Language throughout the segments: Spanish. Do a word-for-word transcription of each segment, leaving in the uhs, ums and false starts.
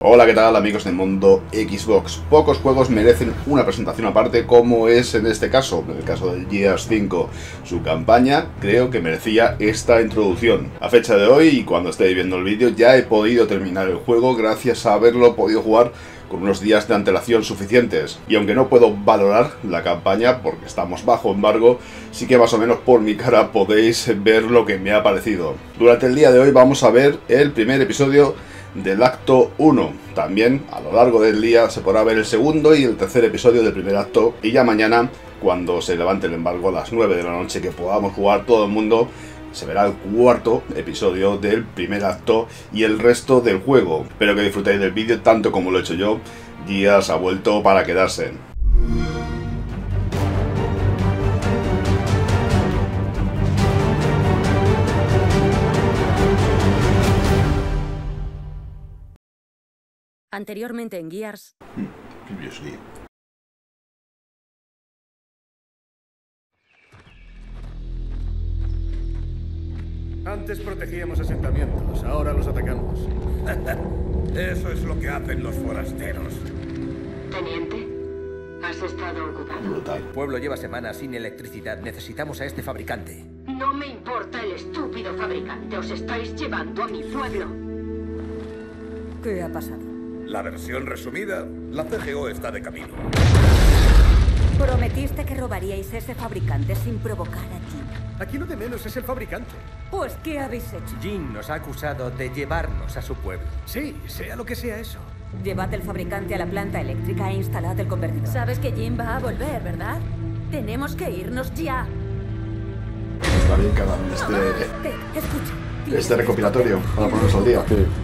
Hola, ¿qué tal amigos del mundo Xbox? Pocos juegos merecen una presentación aparte como es en este caso, en el caso del Gears cinco. Su campaña creo que merecía esta introducción. A fecha de hoy, y cuando estéis viendo el vídeo, ya he podido terminar el juego gracias a haberlo podido jugar con unos días de antelación suficientes. Y aunque no puedo valorar la campaña porque estamos bajo embargo, sí que más o menos por mi cara podéis ver lo que me ha parecido. Durante el día de hoy vamos a ver el primer episodio del acto uno. También a lo largo del día se podrá ver el segundo y el tercer episodio del primer acto, y ya mañana, cuando se levante el embargo a las nueve de la noche, que podamos jugar todo el mundo, se verá el cuarto episodio del primer acto y el resto del juego. Espero que disfrutéis del vídeo tanto como lo he hecho yo. Gears ha vuelto para quedarse. Anteriormente en Gears. Previously. Antes protegíamos asentamientos, ahora los atacamos. Eso es lo que hacen los forasteros. Teniente, ¿has estado ocupado? Brutal. El pueblo lleva semanas sin electricidad. Necesitamos a este fabricante. No me importa el estúpido fabricante. Os estáis llevando a mi pueblo. ¿Qué ha pasado? La versión resumida, la C G O está de camino. Prometiste que robaríais ese fabricante sin provocar a Jin. Aquí lo de menos es el fabricante. Pues, ¿qué habéis hecho? Jin nos ha acusado de llevarnos a su pueblo. Sí, sea lo que sea eso. Llevad el fabricante a la planta eléctrica e instalad el convertidor. Sabes que Jin va a volver, ¿verdad? Tenemos que irnos ya. Está bien cada este, Ted, escucha. este recopilatorio para ponernos al día.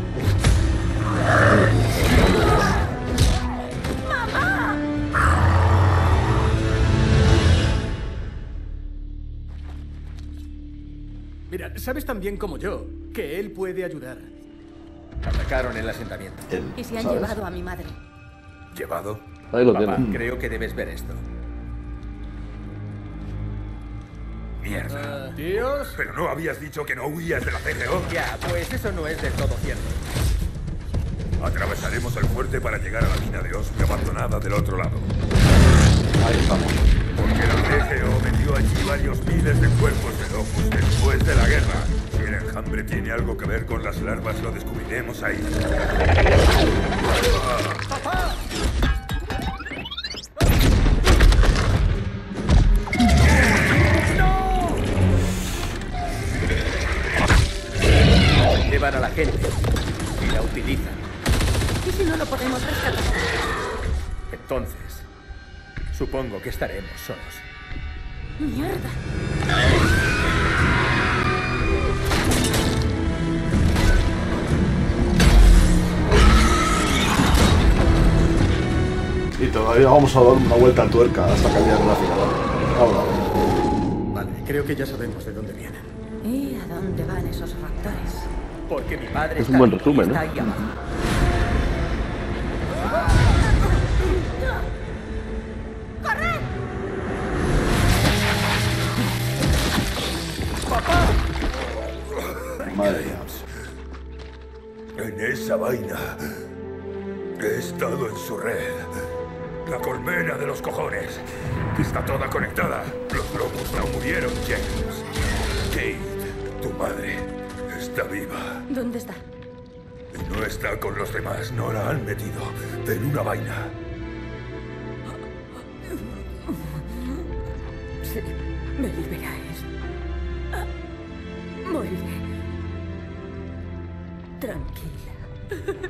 Mira, sabes tan bien como yo que él puede ayudar. Atacaron el asentamiento. Él, Y se han ¿sabes? llevado a mi madre. ¿Llevado? Ahí lo Papá, tienen. creo que debes ver esto. Mierda. Tíos, Pero no habías dicho que no huías de la C G O. Ya, pues eso no es del todo cierto. Atravesaremos el fuerte para llegar a la mina de Osmi abandonada del otro lado. Ahí estamos. Porque la C G O metió allí varios miles de cuerpos de locos después de la guerra. Si el enjambre tiene algo que ver con las larvas, lo descubriremos ahí. ¡papá! Llevan a la gente y la utilizan. ¿Y si no lo podemos rescatar? Entonces, supongo que estaremos solos. ¡Mierda! Y todavía vamos a dar una vuelta a tuerca hasta cambiar gráfica. Ahora. Vale, creo que ya sabemos de dónde vienen. ¿Y a dónde van esos raptores? Porque mi padre Es un está buen vivo y resumen, está ¿eh? ahí abajo. Madre mía. En esa vaina he estado en su red. La colmena de los cojones. Está toda conectada. Los locos no murieron, James. Kate, tu madre, está viva. ¿Dónde está? Y no está con los demás. No la han metido en una vaina. Sí, me liberáis. Moriré. Tranquila.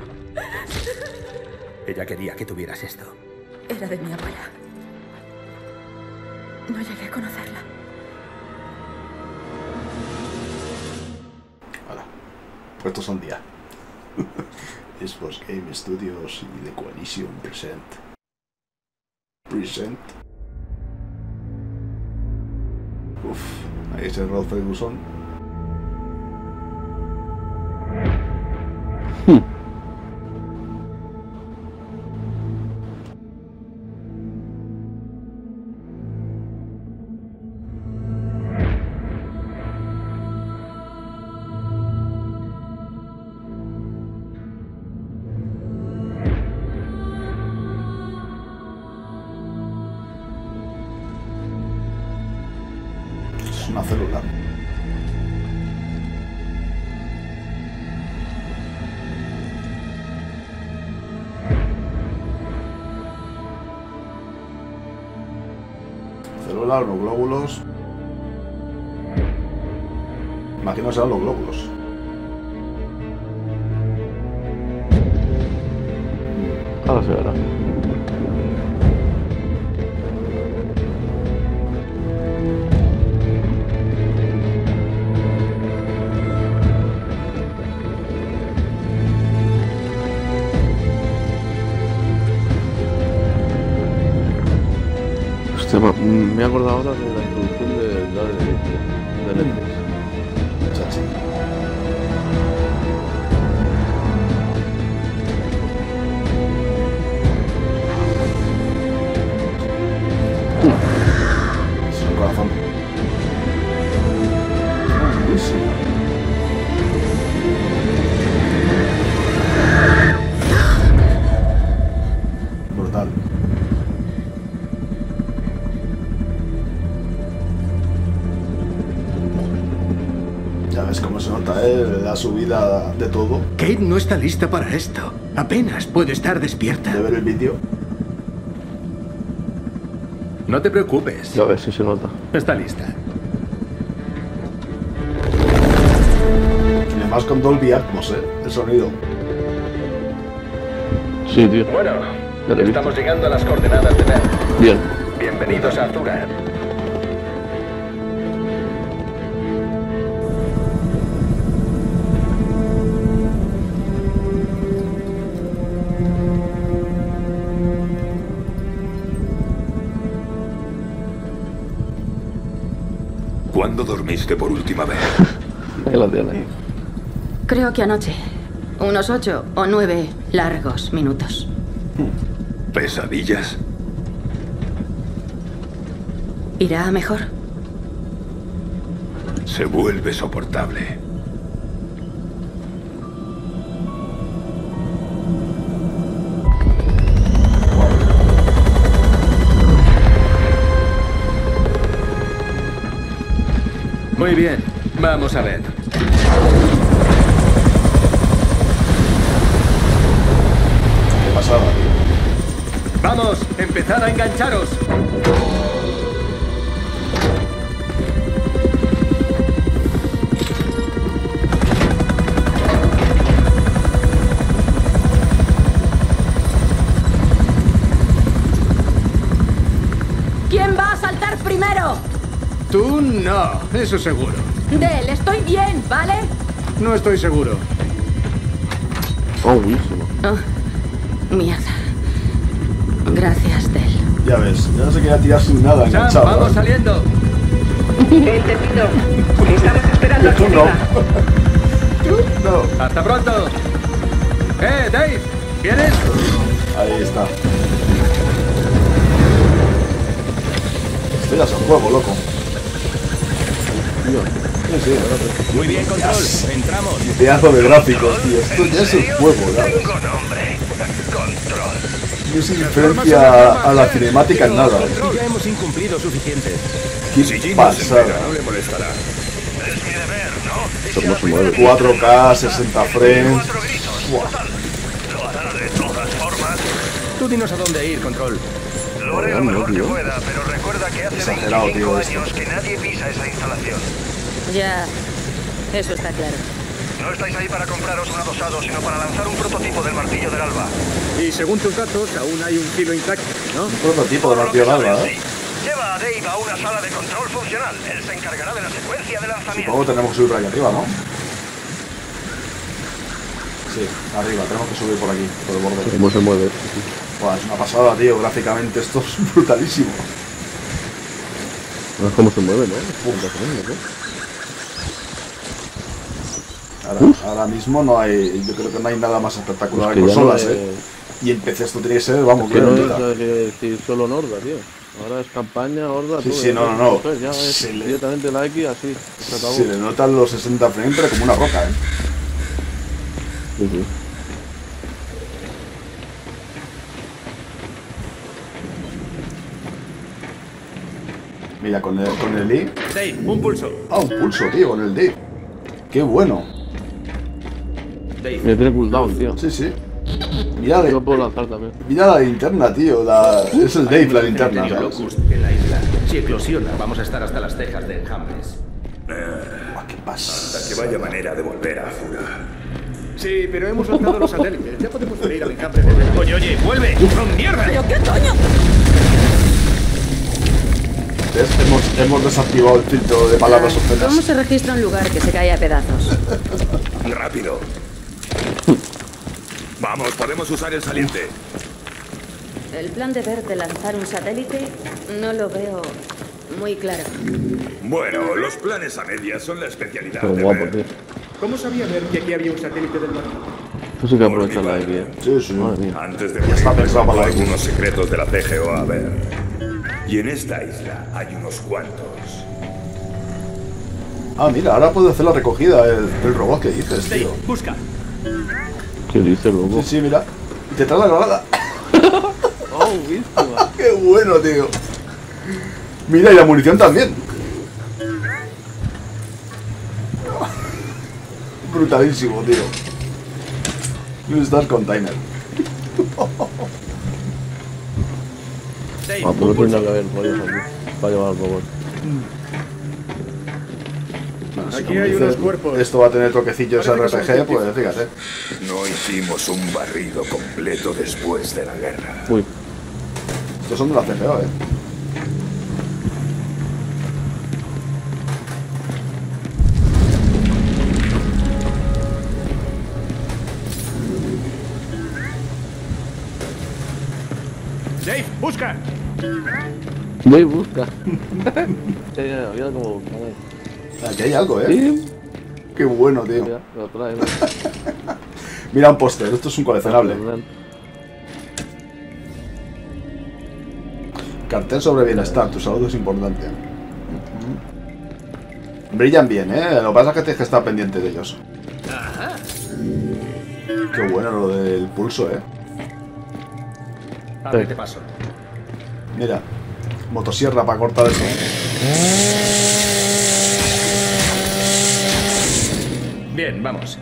Ella quería que tuvieras esto. Era de mi abuela. No llegué a conocerla. Ahora. Puestos al día. Xbox Game Studios y The Coalition Present. Present. Uf, ahí es el Rod Ferguson. celular. Celular, los glóbulos. Imagino que serán los glóbulos. Ahora se verá. Hostia, me he acordado ahora de la introducción de la de, de, de lentes. Chachi. Es un corazón. Uy, sí. Brutal. Ya ves cómo se nota, ¿eh? La subida de todo. Kate no está lista para esto. Apenas puede estar despierta. De ver el vídeo. No te preocupes. Ya ves si se nota. Está lista. Y además con Dolby Atmos, ¿eh? El sonido. Sí, tío. Bueno, Ya lo he estamos llegando a las coordenadas de Bell. Bien. Bienvenidos a Azura. ¿Cuándo dormiste por última vez? Ahí la tiene. Creo que anoche. Unos ocho o nueve largos minutos. ¿Pesadillas? ¿Irá mejor? Se vuelve soportable. Muy bien, vamos a ver. ¿Qué pasaba, tío? Vamos, empezad a engancharos. ¿Quién va a saltar primero? Tú no, eso seguro. Del, estoy bien, ¿vale? No estoy seguro. Oh, buenísimo. Oh, mierda. Gracias, Del. Ya ves, ya no se quería tirar sin nada, Sam, enganchado. vamos ¿eh? saliendo. Entendido. Estamos esperando aquí Tú no. arriba. Tú no. Hasta pronto. Eh, Dave, ¿vienes? Ahí está. Esto ya es un juego, loco. Sí, sí, Muy bien, control. Entramos. pedazo de gráficos, tío. Esto ya es un juego, ¿sabes? Tengo nombre. Control. No se diferencia a la cinemática en nada. Y ya hemos incumplido suficiente. Qué Si Jin no se pasada. entera, no le molestará. Es mi deber, ¿no? Esto cómo se mueve. cuatro K, sesenta frames. Cuatro gritos. Buah. Total. Lo hará de todas formas. Tú dinos a dónde ir, control. Lo haré lo no, mejor que tío. pueda, pero recuerda que hace Exagerado, veinticinco tío, esto. años que nadie pisa esa instalación. Ya, eso está claro. No estáis ahí para compraros un adosado, sino para lanzar un prototipo del martillo del alba. Y según tus datos, aún hay un kilo intacto, ¿no? Un prototipo de Por lo martillo que larga, sabes, ¿eh? sí. Lleva a Dave a una sala de control funcional. Él se encargará de la secuencia de lanzamiento. Supongo que tenemos que subir por aquí arriba, ¿no? Sí, arriba, tenemos que subir por aquí, por el borde. ¿Cómo se mueve? Buah, es una pasada, tío. Gráficamente esto es brutalísimo. No es cómo se mueve, ¿no? ¿no? Ahora, ahora mismo no hay, yo creo que no hay nada más espectacular Es en que ya consolas, no es- ¿eh? Y en P C esto tiene que ser, vamos, Que no creo, es eh, decir solo en horda, tío. Ahora es campaña, horda, Sí, todo. sí, ya no, sabes, no, no. entonces Ya es Se le- directamente la X así. Se acabó. se le notan los sesenta frames, pero como una roca, ¿eh? Sí, sí. Mira, con el, con el D. Dave, un pulso. Ah, un pulso, tío, con el D. Qué bueno. Dave. Me tiene cooldown, tío. Sí, sí. Mira, Yo la, lo puedo lanzar también. mira la linterna, tío. La, es el Dave, la linterna. Cementerio ¿Sabes? Locust en la isla. Si eclosiona, vamos a estar hasta las cejas de enjambres. Ah, ¿qué pasa? Que vaya manera de volver a Azura. Sí, pero hemos lanzado los satélites. Ya podemos ir al enjambre de... Oye, oye, vuelve. ¡Son mierda! ¿Pero qué coño? ¿Ves? Hemos, hemos desactivado el filtro de palabras obscenas. ¿Cómo se registra un lugar que se cae a pedazos? Rápido. Vamos, podemos usar el saliente. El plan de Bert de lanzar un satélite no lo veo muy claro. Bueno, los planes a medias son la especialidad Pero de guapo, Bert. tío. ¿Cómo sabía ver que aquí había un satélite del mar? Tú sí que aprovechas la de aquí, eh. Sí, sí. Madre mía. Antes de Ya está morir, pensado para la algunos secretos de la C G O a ver. Y en esta isla hay unos cuantos. Ah, mira, ahora puede hacer la recogida el, el robot que dices, Dave, tío. busca. ¿Qué dices, loco? Sí, sí, mira. Y te trae la granada. Oh, víctima. Qué bueno, tío. Mira, y la munición también. Brutalísimo, tío. Un Star Container. Dave, Ah, un pues no tiene pulso. nada que ver rollos aquí. Para llevar al robot. Bueno, si Aquí como hay dices, unos cuerpos. Esto va a tener toquecillos Parece R que P son G, pues fíjate. No hicimos un barrido completo después de la guerra. Uy, Estos son de la C G O, eh. Dave, busca. Dave, busca. Ya, ya, ya, mira cómo busca, Dave. Aquí hay algo, eh. Sí, Qué bueno, tío. mira, lo trae, mira. Mira un póster, esto es un coleccionable. Cartel sobre bienestar, tu salud es importante. Brillan bien, eh. Lo que pasa es que tienes que estar pendiente de ellos. Qué bueno lo del pulso, eh. Ábrete paso. Mira, motosierra para cortar eso. Bien, vamos.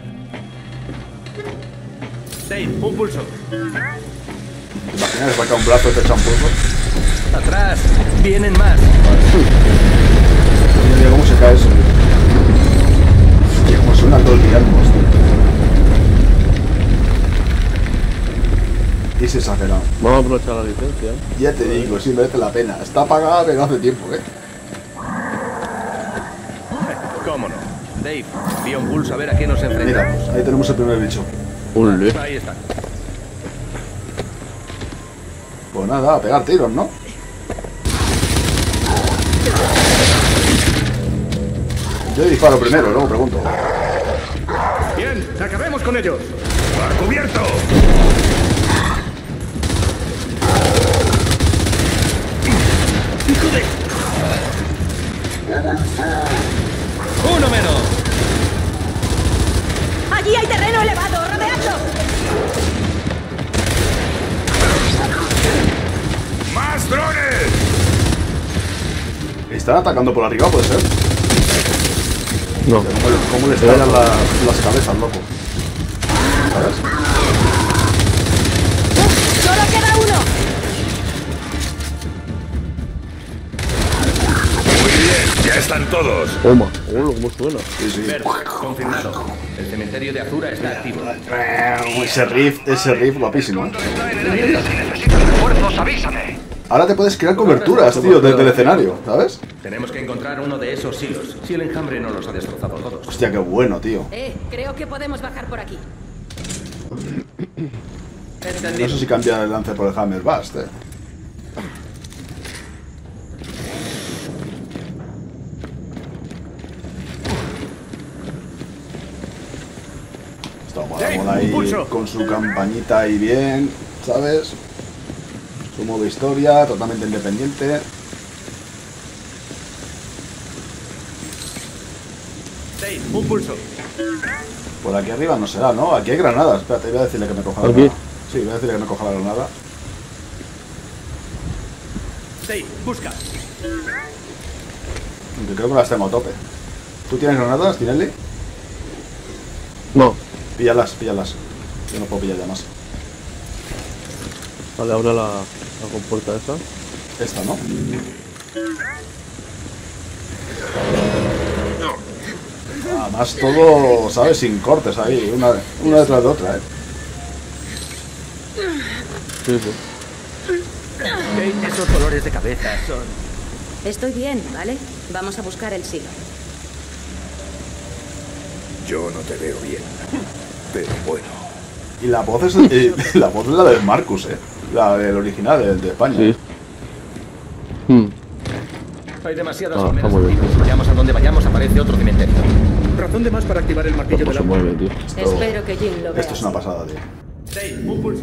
Dave, un pulso. ¿Te imaginas que saca un brazo y te echa un pulso? Atrás. Vienen más. Mira, mira cómo se cae eso, tío. Hostia, cómo suena todo el día, tío. Y se exagerado. Vamos a aprovechar la licencia. Ya te digo, sí merece la pena. Está pagada pero hace tiempo, eh. ¿Cómo no? Dave, vi un pulso a ver a qué nos Mira, enfrentamos. ahí tenemos el primer bicho. Un le. Ahí está. Pues nada, a pegar tiros, ¿no? Yo disparo primero, luego pregunto. Bien, acabemos con ellos. ¡A cubierto! ¡Uno menos! ¡Allí hay terreno elevado! ¡Rodeadlo! ¡Más drones! Están atacando por arriba, puede ser. No. ¿Cómo, cómo le estallan la- las cabezas, loco? ¿Sabes? ¡Solo queda uno! Muy bien, ya están todos. Toma. Oh, cómo suena. Sí, sí. Bert, confirmado. El cementerio de Azura está activo. Ese riff, ese riff guapísimo, ¿eh? ¡Refuerzos, avísame! Ahora te puedes crear coberturas, tío, desde el escenario, ¿sabes? Tenemos que encontrar uno de esos silos. Si el enjambre no los ha destrozado todos. Hostia, qué bueno, tío. Eh, creo que podemos bajar por aquí. No sé si cambia el lance por el Hammer Bust, eh. Está mola, Dave, mola un ahí pulso. con su campañita ahí bien, ¿sabes? Su modo historia, totalmente independiente. Dave, un pulso. Por aquí arriba no será, ¿no? Aquí hay granadas. Espérate, voy a decirle que me coja la ¿Aquí? granada. Sí, voy a decirle que me coja la granada. Dave, busca. Aunque creo que las tengo a tope. ¿Tú tienes granadas, Tinelli? No. Píllalas, píllalas. Yo no puedo pillar ya más. Vale, abre la, la compuerta esa. Esta, ¿no? Además todo, ¿sabes? Sin cortes ahí, una, una detrás de otra, ¿eh? Sí, sí. Kate, esos dolores de cabeza son... Estoy bien, ¿vale? Vamos a buscar el silo. Yo no te veo bien, pero bueno. Y la voz es, y la voz es la de Marcus, ¿eh? La del original, el de España. Sí. Hmm. Hay demasiadas Ah, colmenas está muy bien. activas. Vayamos a donde vayamos, aparece otro cementerio. Razón de más para activar el martillo ¿Cómo de se la... mueve, tío? Esto, Espero que Jin lo vea. esto es una pasada, tío. Dave, un pulso.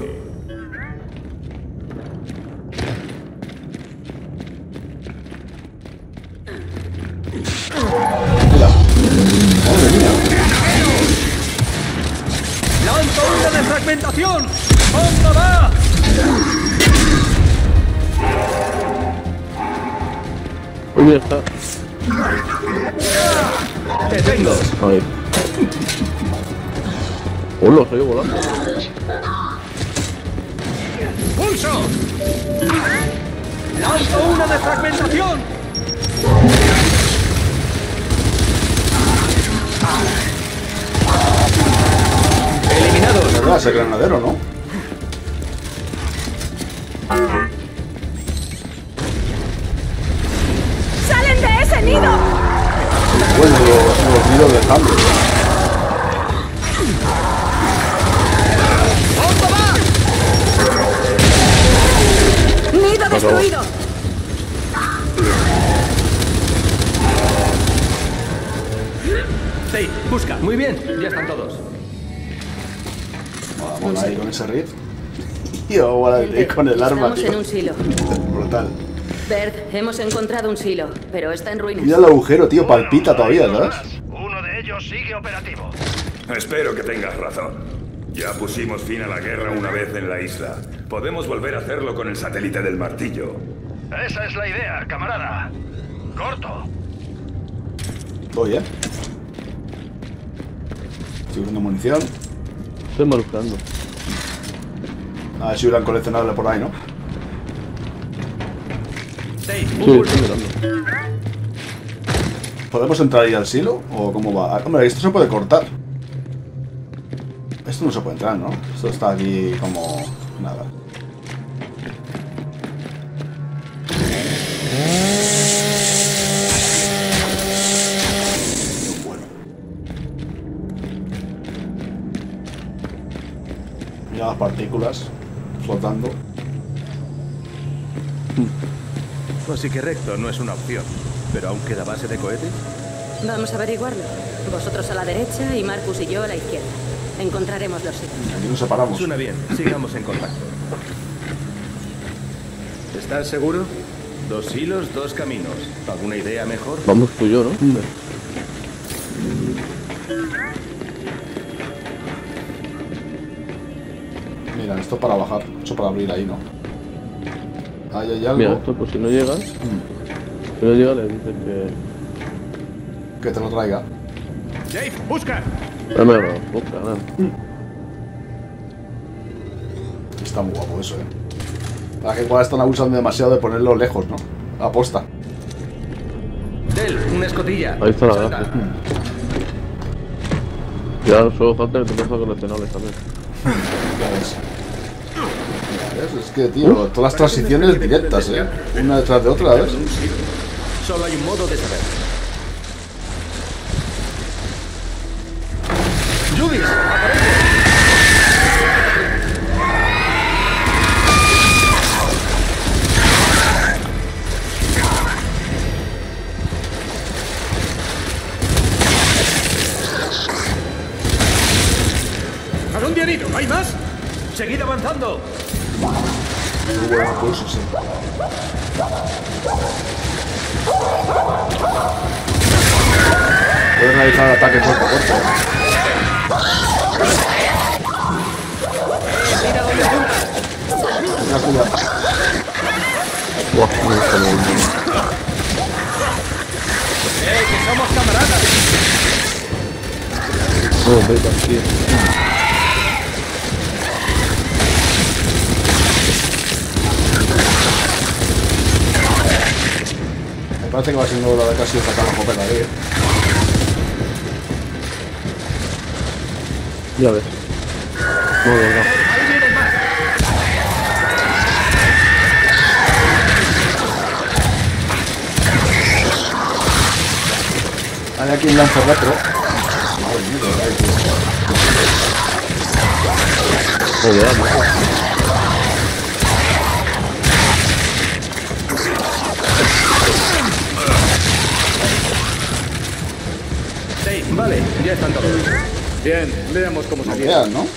Mira. Madre mía. ¡Lanza onda de fragmentación! ¡Onda va! Uy, ya está. ¡Te tengo! Ahí. Hola, se ha ido volando. ¡Pulso! ¡Lanza una de fragmentación! ¡Eliminados! ¿Verdad? Ese granadero, ¿no? ¡Salen de ese nido! Bueno, los, los nidos de cambio. ¡Nido destruido! Dave, busca. Muy bien, ya están todos. Vamos ahí con ese riff. Y ahora Gente, con el arma, estamos tío. en un silo. Brutal. Bert, hemos encontrado un silo, pero está en ruinas. Mira el agujero, tío, palpita todavía, ¿sabes? Uno de ellos sigue operativo. Espero que tengas razón. Ya pusimos fin a la guerra una vez en la isla. Podemos volver a hacerlo con el satélite del martillo. Esa es la idea, camarada. Corto. Voy, ¿eh? Estoy buscando munición. Estoy buscando. A ver si hubieran coleccionable por ahí, ¿no? Dave, Sí, un estoy pulso. mirando. ¿Podemos entrar ahí al silo? ¿O cómo va? Ah, hombre, esto se puede cortar. Esto no se puede entrar, ¿no? Esto está aquí como... nada. Bueno. Mira las partículas flotando. Así que recto no es una opción. Pero aún queda base de cohetes. Vamos a averiguarlo. Vosotros a la derecha y Marcus y yo a la izquierda. Encontraremos los sitios. Aquí nos separamos. Suena bien, sigamos en contacto. ¿Estás seguro? Dos hilos, dos caminos. ¿Alguna idea mejor? Vamos tú y yo, ¿no? Mira, esto para bajar. Esto para abrir ahí, ¿no? Ahí hay algo. Mira, esto pues si no llegas, si no llega le dices que... Que te lo traiga. Dave, busca. Dame la boca, nada. Está muy guapo eso, eh. Para que igual están abusando demasiado de ponerlo lejos, ¿no? Aposta. Del, una escotilla. Ahí está la Salta. gracia. Ya solo falta que te pongas coleccionables también. Ya ves. Ya ves, es que, tío, todas las transiciones directas, eh. Una detrás de otra, ¿ves? Solo hay un modo de saber. ¡Judis! ¡Aparece! ¿A dónde han ido? ¿Hay más? ¡Seguid avanzando! Muy buen impulso, sí. Puedes realizar el ataque cuerpo a cuerpo. ¡Mira dónde apuntas! Mira, cuidado. Buah, no está bien. ¡Eh, que somos camaradas! No, vete aquí. Me parece que va siendo la de casi sacar la copeta ahí, ¿eh? Ya ves. No, no, no. Hay aquí un lanza retro. Madre mía, Joder, no. Dave, vale, ya están todos. Bien, veamos cómo no salir. veas, ¿no?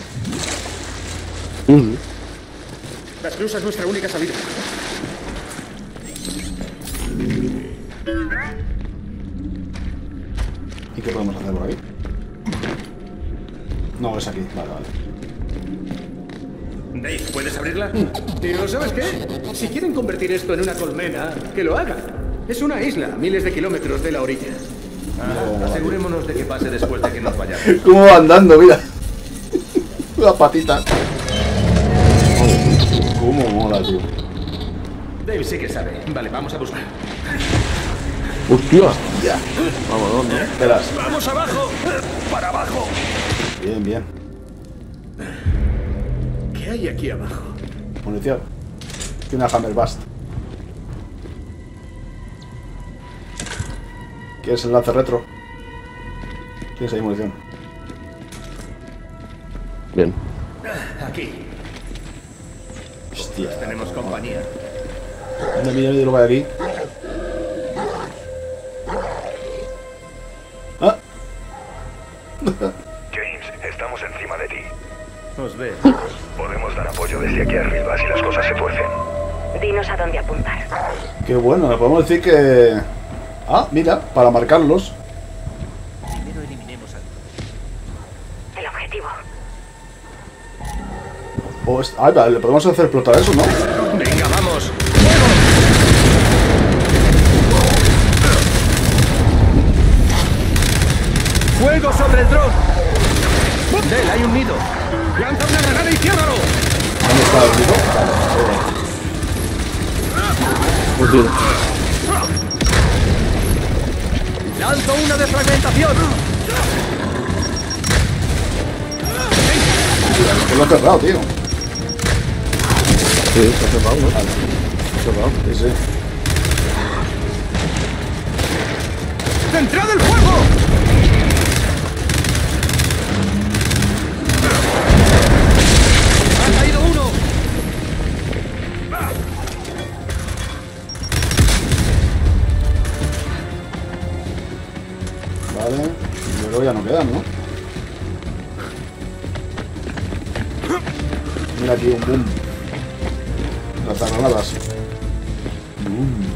Mm. La esclusa es nuestra única salida. ¿Y qué podemos hacer por ahí? No, es aquí. Vale, vale. Dave, ¿puedes abrirla? Tío, ¿sabes qué? Si quieren convertir esto en una colmena, que lo hagan. Es una isla, miles de kilómetros de la orilla. Ah, asegurémonos de que pase después de que nos vayamos. ¿Cómo va andando? Mira. La patita. ¿Cómo mola, tío? Dave sí que sabe. Vale, vamos a buscar. ¡Hostia! Ya. Vamos, ¿dónde? Esperas. ¡Vamos abajo! ¡Para abajo! Bien, bien. ¿Qué hay aquí abajo? Munición. Tiene una Hammerburst. ¿Quieres el lance retro? Tienes ahí munición. Bien. Aquí. Hostia. Tenemos compañía. ¿Dónde viene de lo que hay aquí? ¿Ah? James, estamos encima de ti. Os veo. Podemos dar apoyo desde aquí arriba si las cosas se tuercen. Dinos a dónde apuntar. Qué bueno, le podemos decir que... Ah, mira, para marcarlos. Primero eliminemos al... El objetivo. O es- Ah, vale, le podemos hacer explotar eso, ¿no? ¡Venga, vamos! ¡Fuego sobre el dron! ¡Del, hay un nido! ¡Lanza una granada y ciérralo! ¿Dónde está el nido? Vale, Hostia. ¡Lanzo una defragmentación! que lo he cerrado, tío. Sí, está cerrado, ¿no? Está cerrado. Sí, sí. ¡Centrad el fuego! ¡Ha caído uno! Vale. Luego ya no quedan, ¿no? Mira aquí un boom. Las granadas. Boom.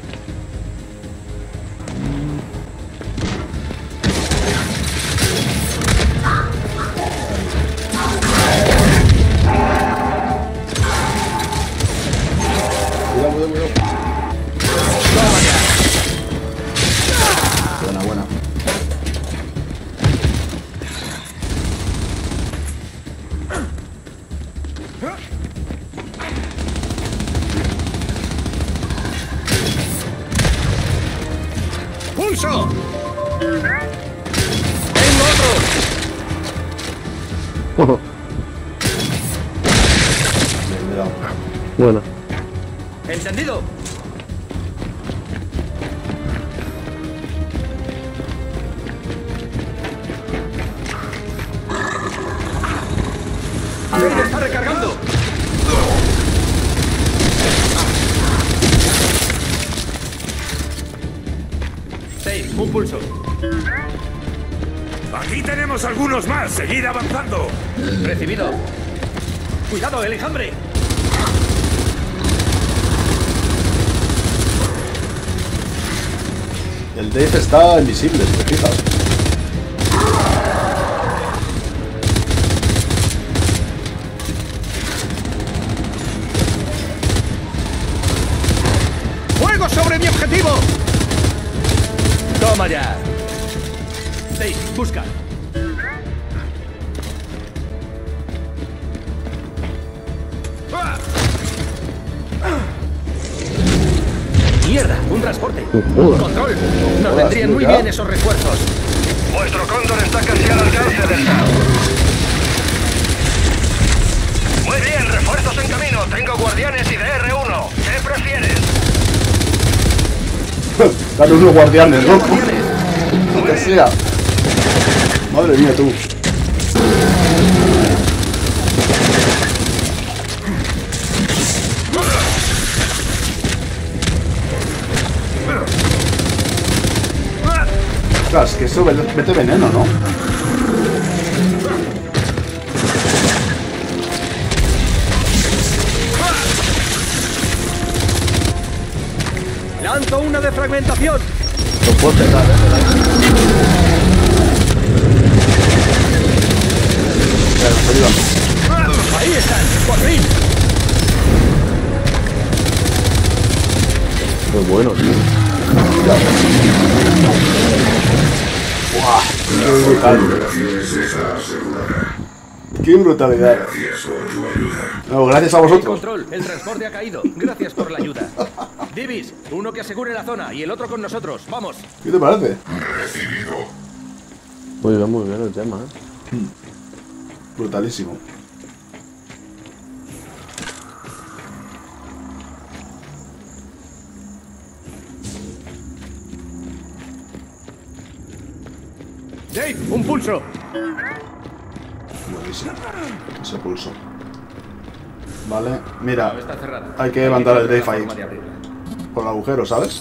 Cuidado, cuidado, cuidado. Buena, buena. ¡Pulso! ¡Tengo otro! Bien, cuidado. Buena. ¡Entendido! ¡Jade está recargando! Dave, un pulso. Aquí tenemos algunos más. Seguid avanzando. Recibido. ¡Cuidado, el enjambre! El Dave está invisible, si te fijas. ¡Objetivo! ¡Toma ya! Dave, busca. ¡Mierda! ¡Un transporte! ¡Control! Nos vendrían muy bien esos refuerzos. Vuestro cóndor está casi al alcance del S A O. Muy bien, refuerzos en camino. Tengo guardianes y D R uno. ¿Qué prefieres? Dale unos guardianes, ¿no? Lo que sea. Madre mía, tú. Ostras, que eso vete veneno, ¿no? ¡Lanzo una de fragmentación! No puedo pegar, eh. ¡Ahí están! ¡Por fin! Muy bueno, tío. ¡Buah! ¡Qué brutal! ¡Qué brutalidad! No, gracias a vosotros. Control, el transporte ha caído. Gracias por la ayuda. Divis, uno que asegure la zona y el otro con nosotros. ¡Vamos! ¿Qué te parece? Recibido. Muy bien, muy bien el tema, eh. Brutalísimo. Dave, un pulso. Buenísimo. Ese pulso. Vale, mira. No, está cerrado. Hay que levantar el Dave la ahí. forma de abrirla. Por el agujero, ¿sabes?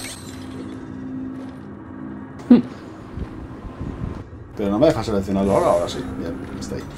Pero no me deja seleccionarlo ahora, ahora sí. Bien, está ahí.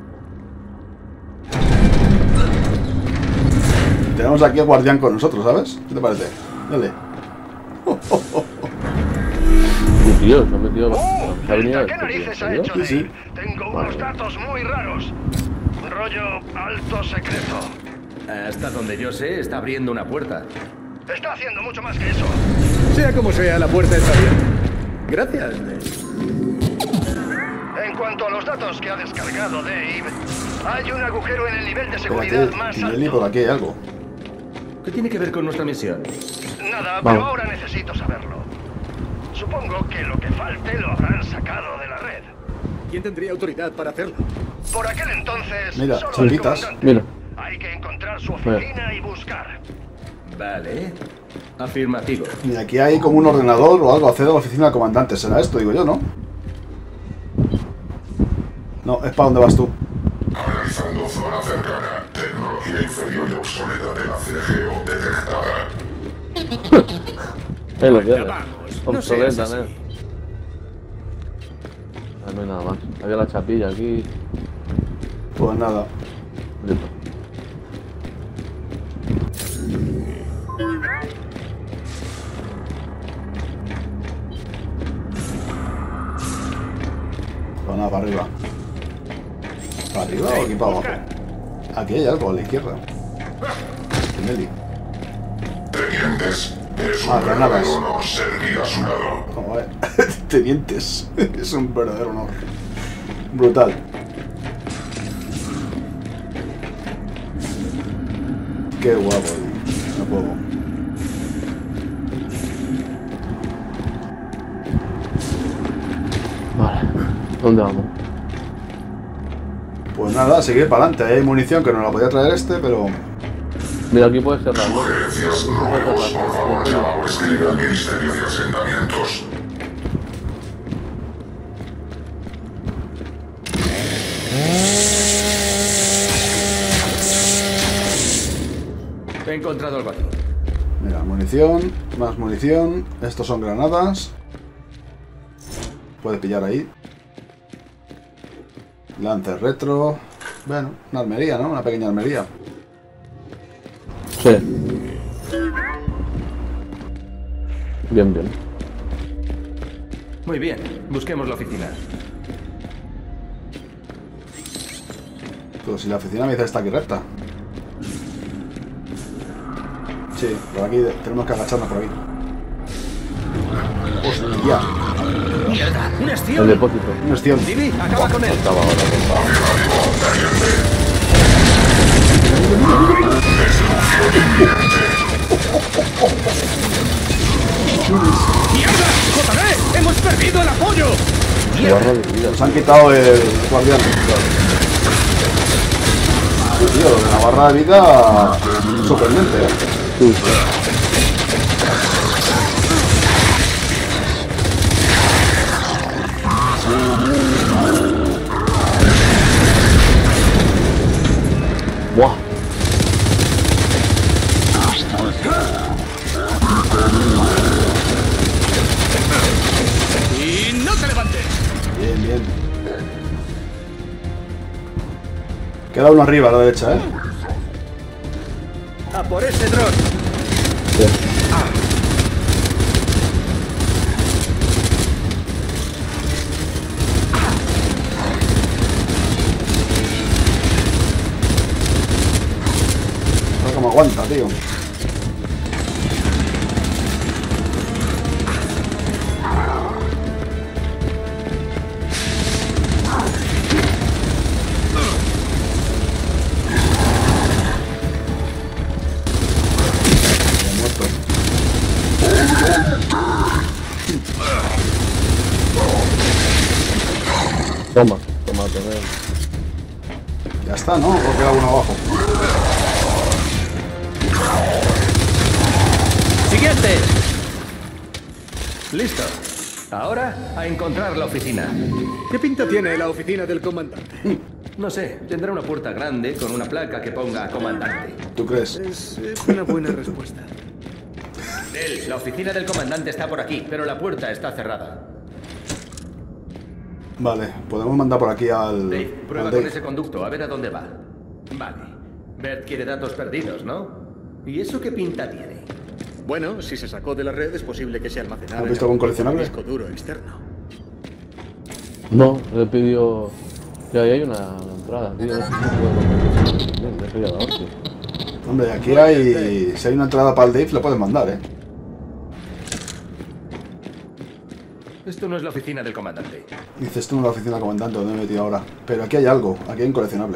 Tenemos aquí al guardián con nosotros, ¿sabes? ¿Qué te parece? Dale. Oh, oh, oh, oh. Tío, se ha metido la ¡Oh! avenida. ¿Qué narices ha hecho Sí, Dave? sí. Tengo unos datos muy raros. Rollo alto secreto. Hasta donde yo sé, está abriendo una puerta. Está haciendo mucho más que eso. Sea como sea, la puerta está bien. Gracias, Dave. En cuanto a los datos que ha descargado Dave, hay un agujero en el nivel de Espérate, seguridad más Tinelli, alto. por aquí hay algo. ¿Qué tiene que ver con nuestra misión? Nada, Vamos. pero ahora necesito saberlo. Supongo que lo que falte lo habrán sacado de la red. ¿Quién tendría autoridad para hacerlo? Por aquel entonces, Mira, solo el chapitas. comandante. Mira. Hay que encontrar su oficina y buscar. Vale. Afirmativo. Mira, aquí hay como un ordenador o algo. Accede a la oficina del comandante. ¿Será esto? Digo yo, ¿no? No, es para dónde vas tú. Analizando zona cercana. Tecnología inferior y obsoleta de la C G O detectada. Eh, lo tienes. vamos, no Obsoleta, seas así. eh. Ah, no hay nada más. Había la chapilla aquí. Pues nada. Listo. Pues nada, para arriba. ¿Para arriba o aquí para abajo? Aquí hay algo a la izquierda. Tinelli. Tenientes, es un Ah, granadas. verdadero honor servir a su lado. Joder. Tenientes. Es un verdadero honor. Brutal. Qué guapo, tío. No puedo. Vale. ¿Dónde vamos? Pues nada, seguir para adelante. Hay munición que nos la podía traer este, pero... Mira, aquí puedes cerrarlo. Sugerencias, robos, por favor, llama o escribe al Ministerio de Asentamientos. He encontrado el vacío. Mira, munición, más munición. Estos son granadas. Puedes pillar ahí. Lance retro. Bueno, una armería, ¿no? Una pequeña armería. Sí. Bien, bien. Muy bien. Busquemos la oficina. Pero si la oficina me dice está aquí recta. Sí, por aquí tenemos que agacharnos por aquí. Hostia. ¡Mierda! ¡Un El estío! depósito. Un estío. Divi, acaba con él. Estaba ahora, estaba. ¡Mierda! ¡J D! ¡Hemos perdido el apoyo! Barra de vida. Nos han quitado el guardián. Tío, lo de la barra de vida. Sorprendente, ¿eh? Sí. Buah. ¡Y no te levantes! Bien, bien. Queda uno arriba a la derecha, ¿eh? ¡A por ese dron! Sí. No como aguanta, tío. Toma, toma, toma. Ya está, ¿no? O queda uno abajo. ¡Siguiente! Listo. Ahora a encontrar la oficina. ¿Qué pinta tiene la oficina del comandante? No sé, tendrá una puerta grande con una placa que ponga comandante. ¿Tú crees? Es eh, una buena respuesta. Del, la oficina del comandante está por aquí, pero la puerta está cerrada. Vale, podemos mandar por aquí al... Dave, prueba al con Dave. ese conducto, a ver a dónde va. Vale. Bert quiere datos perdidos, ¿no? ¿Y eso qué pinta tiene? Bueno, si se sacó de la red es posible que se almacenara ¿Has en visto algún algún coleccionable? disco duro externo. No, le pidió. Que ahí hay una entrada, tío. No sé si puedo comer. Me sería la hostia. Hombre, aquí hay... Si hay una entrada para el Dave, lo pueden mandar, ¿eh? Esto no es la oficina del comandante. Dice, esto no es la oficina del comandante donde me he metido ahora. Pero aquí hay algo, aquí hay un coleccionable.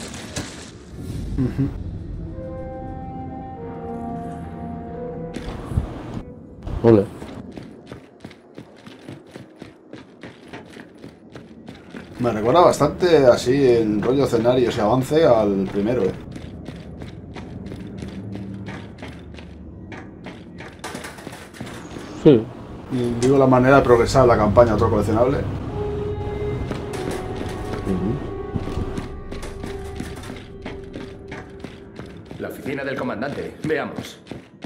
Ujú. Ole. Me recuerda bastante así en rollo escenarios y avance al primero, ¿eh? Sí. Y digo la manera de progresar la campaña a otro coleccionable. La oficina del comandante. Veamos.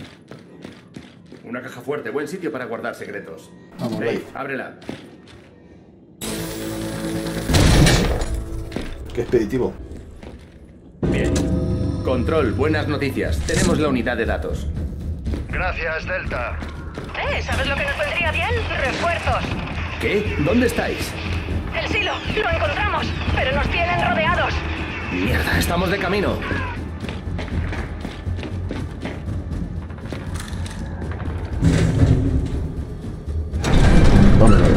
Una caja fuerte, buen sitio para guardar secretos. Vamos, Dave, Dave. ábrela. Qué expeditivo. Bien. Control, buenas noticias. Tenemos la unidad de datos. Gracias, Delta. Eh, ¿sabes lo que nos vendría bien? Refuerzos. ¿Qué? ¿Dónde estáis? El silo, lo encontramos, pero nos tienen rodeados. Mierda, estamos de camino. Vamos a ver.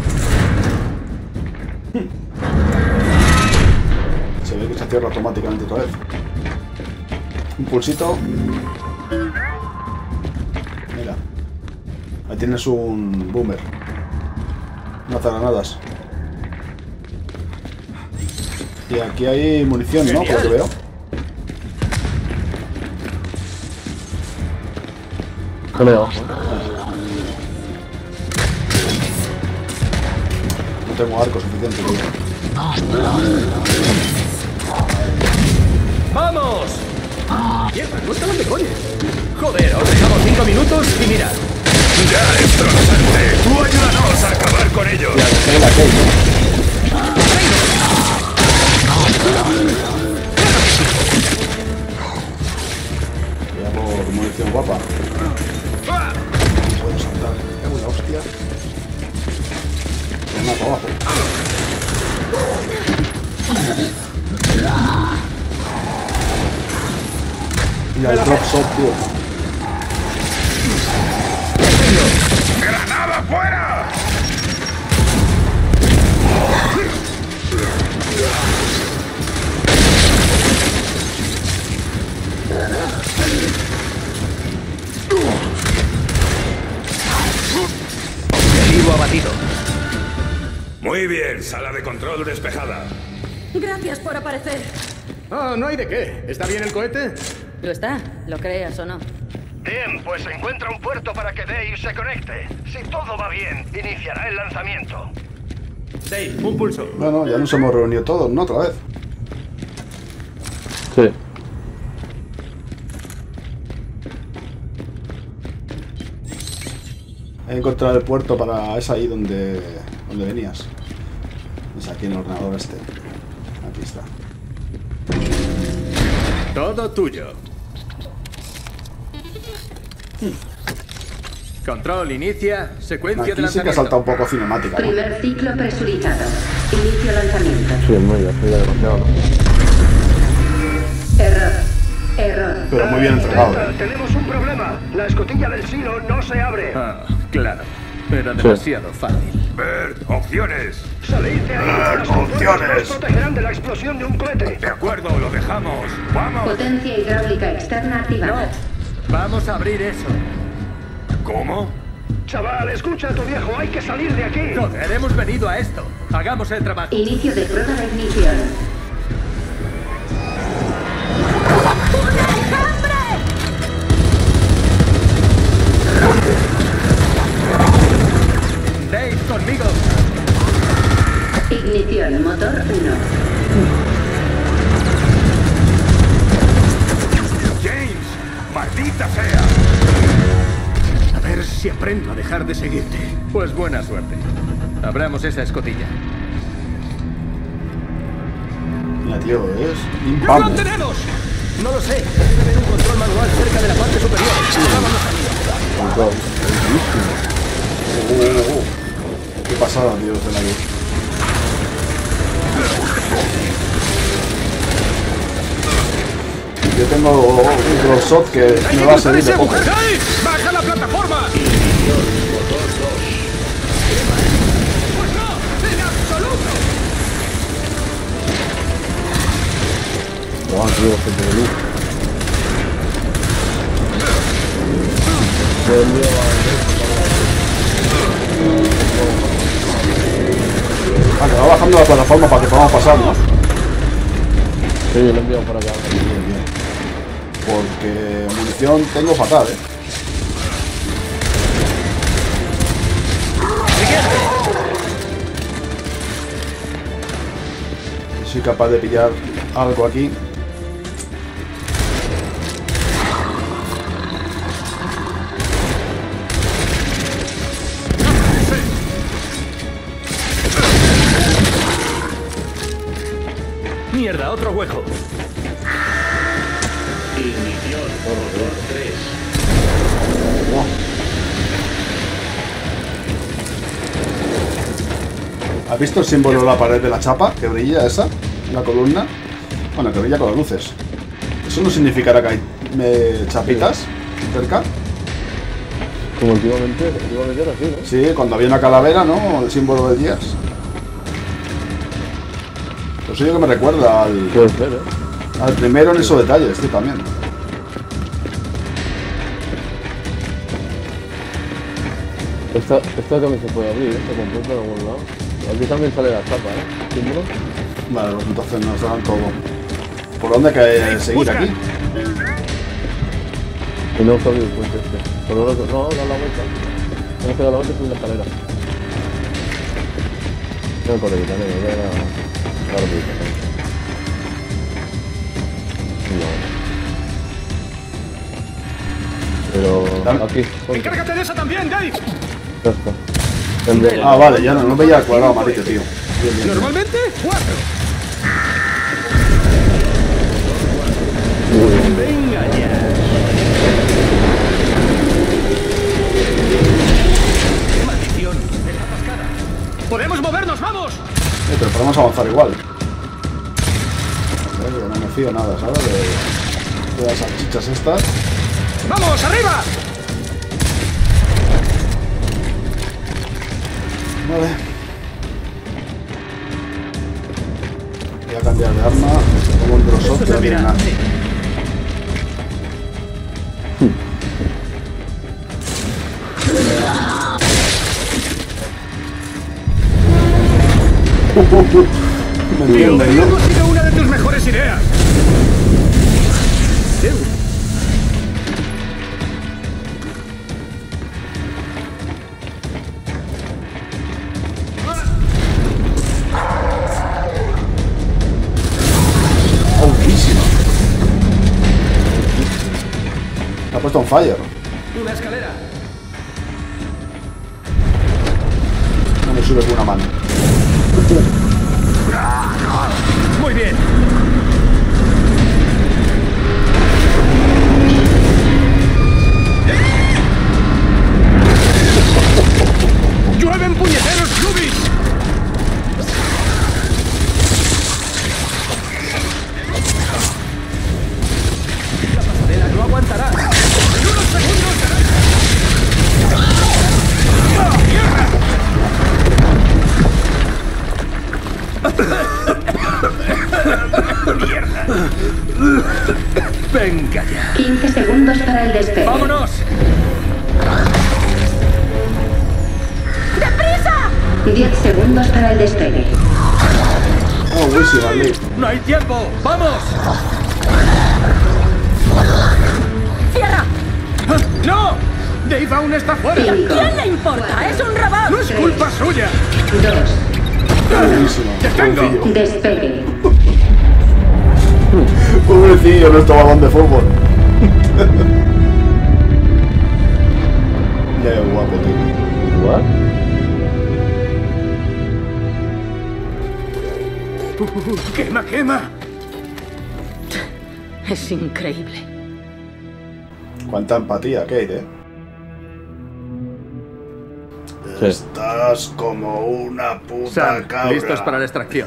Se ve que se cierra automáticamente otra vez. Un pulsito. Mira. Ahí tienes un boomer. Unas granadas. Y aquí hay munición, ¿no? Por lo que veo. No me da ojo. No tengo arco suficiente, tío. ¡Vamos! Mierda, no estaban de coña. Joder, os dejamos cinco minutos y mirad. ¡Ya es trasante! ¡Tú ayúdanos a acabar con ellos! Voy a por munición guapa. Puedo saltar. Me cago en la hostia. Una para abajo. Mira el drop shot, tío. ¡Granada fuera! Objetivo abatido. Muy bien, sala de control despejada. Gracias por aparecer. Oh, no hay de qué. ¿Está bien el cohete? Lo está, lo creas o no. Bien, pues encuentra un puerto para que Dave se conecte. Si todo va bien, iniciará el lanzamiento. Dave, un pulso. Bueno, ya nos hemos reunido todos, ¿no? Otra vez. Sí. He encontrado el puerto para... Es ahí donde, donde venías. Es aquí en el ordenador este. Aquí está. Todo tuyo. Control, inicia. Secuencia de Aquí sí que ha saltado un poco cinemática, ¿no? Primer ciclo presurizado. Inicio lanzamiento. Sí, muy bien, ya demasiado, ¿no? Error. Error. Pero muy bien entregado. Eh, tenemos un problema. La escotilla del silo no se abre. Ah, claro. Era demasiado fácil. Bert, opciones. Salid de ahí. Ah, Las compuertas opciones. nos protegerán de la explosión de un cohete. De acuerdo, lo dejamos. ¡Vamos! Potencia hidráulica externa activada. Vamos a abrir eso. ¿Cómo? Chaval, escucha a tu viejo. Hay que salir de aquí. Joder, hemos venido a esto. Hagamos el trabajo. Inicio de prueba de ignición. Dave, conmigo. Ignición, motor uno. James, maldita sea. A ver si aprendo a dejar de seguirte. Pues buena suerte. Abramos esa escotilla. Mira, tío, es... ¡Lo ¡Vamos! tenemos! No lo sé. Debe haber un control manual cerca de la parte superior. Vámonos arriba. Control. Oh, oh, oh. Qué pasada, tío, este nariz. Yo tengo un crosshot que me va a servir de poco. ¡Dave! ¡Baja la plataforma! ¡Pues no! ¡En absoluto! Oh, tío, gente de luz. Ah, que va bajando la plataforma para que podamos pasar, ¿no? Sí, lo he enviado para acá. Porque munición tengo fatal, ¿eh? Soy capaz de pillar algo aquí. Mierda, otro hueco. ¿Has visto el símbolo de la pared de la chapa que brilla esa? La columna. Bueno, que brilla con las luces. ¿Eso no significará que hay eh, chapitas cerca? Como últimamente, últimamente era así, ¿no? Sí, cuando había una calavera, ¿no? El símbolo de Gears. Pues eso yo que me recuerda al, Puede ser, ¿eh? al primero en esos detalles, sí, también. Esta, esta también se puede abrir, ¿eh? Se completa en algún lado. Aquí también sale la chapa, ¿eh? ¿Símbolo? Vale, pues entonces nos dan todo. ¿Por dónde hay que seguir aquí? Y no está abrir el puente este. Pero no, no, da la vuelta. Tienes que dar la vuelta y subir la escalera. No por aquí también, voy a dar la vuelta. Pero aquí. ¡Encárgate de esa también, Dave! Ya está. Ah, vale, ya no, no veía el cuadrado amarillo, tío. Bien, bien, bien. Normalmente, cuatro. Venga ya. Maldición, es la cascada. ¡Podemos movernos, vamos! Eh, pero podemos avanzar igual. Eh, yo no me fío nada, ¿sabes? De, de las salchichas estas. ¡Vamos, arriba! Vale. Voy a cambiar de arma. Como un drosot que no tiene nada. Me entienden, ¿no? ¡Hemos sido una de tus mejores ideas! Altísima. Me ha puesto un fire. Una escalera. No me sube con una mano. Muy bien. ¡Llueven puñeteros Rubis! La pasarela no aguantará. ¡En unos segundos! ¡Ah, mierda! Venga ya. quince segundos para el despegue. ¡Vámonos! diez segundos para el despegue. Oh, buenísimo, vale. ¡No hay tiempo! ¡Vamos! ¡Cierra! ¡No! ¡Dave aún está fuera! Cinco, ¿Quién le importa? ¡Es un robot! ¡No es culpa suya! dos, Buenísimo. ¡Te tengo! Pobrecillo. despegue. Pobrecillo nuestro balón de fútbol. Ya qué guapo, tío. ¿What? ¡Quema, quema! Es increíble. Cuánta empatía, Kate, eh. Sí. Estás como una puta Sam, cabra. listos para la extracción.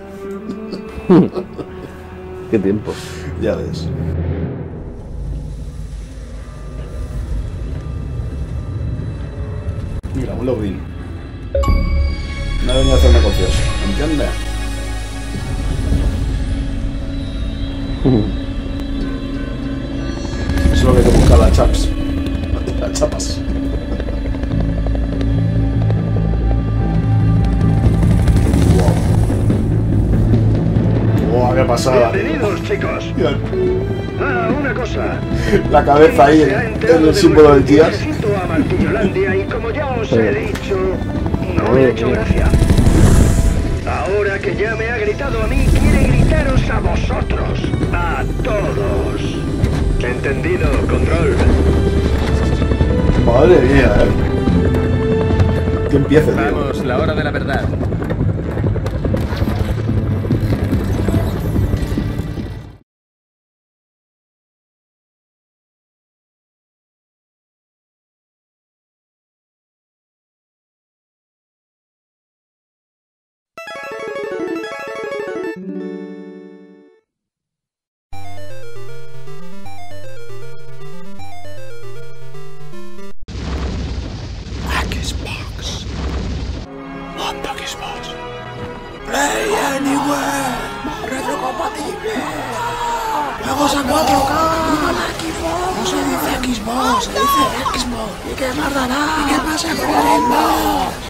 ¿Qué tiempo? Ya ves. Mira, un login. No he venido a hacer negocios, ¿entiendes? Eso es lo que te busca la chaps. Las chapas. Wow. Wow, qué pasada. Bienvenidos, chicos. Mira, Ah, una cosa. la cabeza ahí Se ha en enterado el de símbolo del nuestro Tías. viajecito a Martillolandia y como ya os he dicho, no me ha hecho gracia. Ahora que ya me ha gritado a mí, quiere gritaros a vosotros. A todos. ¿Entendido, control? Madre mía, eh. Que empiece, tío. Vamos, la hora de la verdad. Xbox. Manda Xbox. Play Anywhere. Retrocompatible. Juegos a cuatro K. No se dice Xbox, se dice Xbox. ¿Y qué más dará? ¿Y qué pasa con el Xbox?